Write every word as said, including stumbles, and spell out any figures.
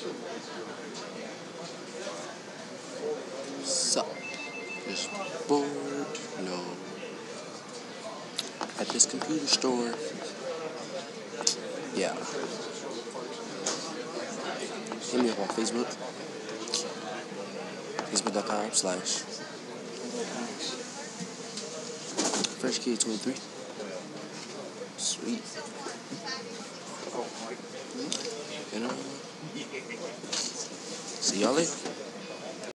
So, just bored, no. At this computer store. Yeah. Hit me up on Facebook. Facebook.com slash Fresh Kid twenty-three. Sweet. You know. See y'all later.